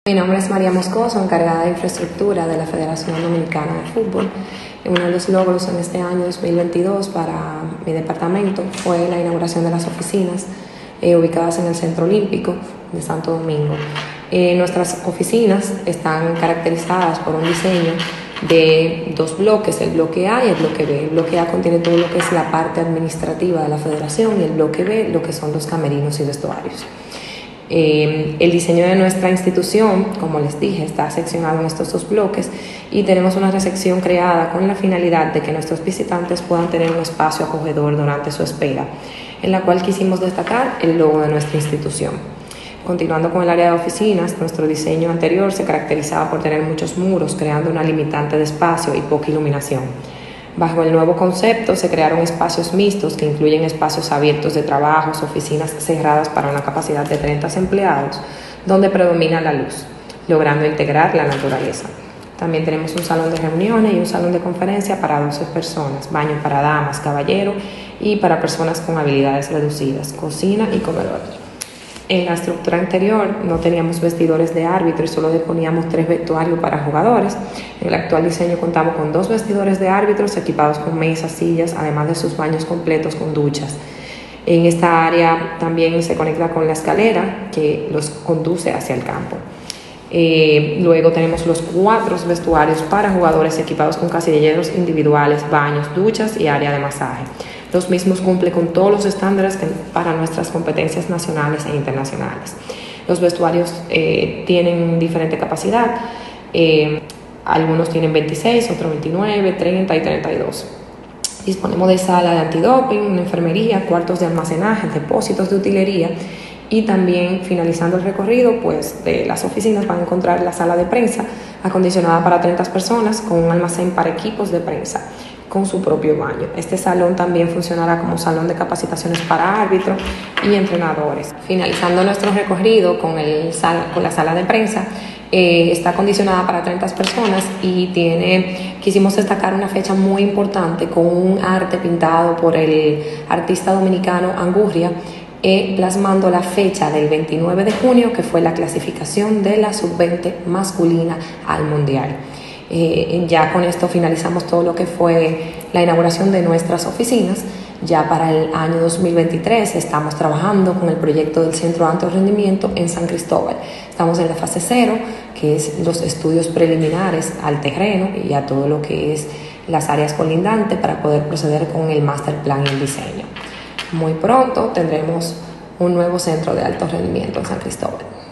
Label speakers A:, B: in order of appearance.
A: Mi nombre es María Moscoso, encargada de infraestructura de la Federación Dominicana de Fútbol. Uno de los logros en este año 2022 para mi departamento fue la inauguración de las oficinas ubicadas en el Centro Olímpico de Santo Domingo. Nuestras oficinas están caracterizadas por un diseño de dos bloques, el bloque A y el bloque B. El bloque A contiene todo lo que es la parte administrativa de la federación y el bloque B lo que son los camerinos y vestuarios. El diseño de nuestra institución, como les dije, está seccionado en estos dos bloques y tenemos una recepción creada con la finalidad de que nuestros visitantes puedan tener un espacio acogedor durante su espera, en la cual quisimos destacar el logo de nuestra institución. Continuando con el área de oficinas, nuestro diseño anterior se caracterizaba por tener muchos muros, creando una limitante de espacio y poca iluminación. Bajo el nuevo concepto se crearon espacios mixtos que incluyen espacios abiertos de trabajos, oficinas cerradas para una capacidad de 30 empleados, donde predomina la luz, logrando integrar la naturaleza. También tenemos un salón de reuniones y un salón de conferencia para 12 personas, baño para damas, caballeros y para personas con habilidades reducidas, cocina y comedor. En la estructura anterior no teníamos vestidores de árbitro y solo disponíamos 3 vestuarios para jugadores. En el actual diseño contamos con 2 vestidores de árbitros equipados con mesas, sillas, además de sus baños completos con duchas. En esta área también se conecta con la escalera que los conduce hacia el campo. Luego tenemos los 4 vestuarios para jugadores equipados con casilleros individuales, baños, duchas y área de masaje. Los mismos cumplen con todos los estándares para nuestras competencias nacionales e internacionales. Los vestuarios tienen diferente capacidad, algunos tienen 26, otros 29, 30 y 32. Disponemos de sala de antidoping, una enfermería, cuartos de almacenaje, depósitos de utilería y también, finalizando el recorrido pues, de las oficinas, van a encontrar la sala de prensa acondicionada para 30 personas con un almacén para equipos de prensa con su propio baño. Este salón también funcionará como salón de capacitaciones para árbitros y entrenadores. Finalizando nuestro recorrido con la sala de prensa, está acondicionada para 30 personas y quisimos destacar una fecha muy importante con un arte pintado por el artista dominicano Angurria, plasmando la fecha del 29 de junio, que fue la clasificación de la sub-20 masculina al Mundial. Ya con esto finalizamos todo lo que fue la inauguración de nuestras oficinas. Ya para el año 2023 estamos trabajando con el proyecto del Centro de Alto Rendimiento en San Cristóbal. Estamos en la fase 0, que es los estudios preliminares al terreno y a todo lo que es las áreas colindantes para poder proceder con el master plan y el diseño. Muy pronto tendremos un nuevo centro de alto rendimiento en San Cristóbal.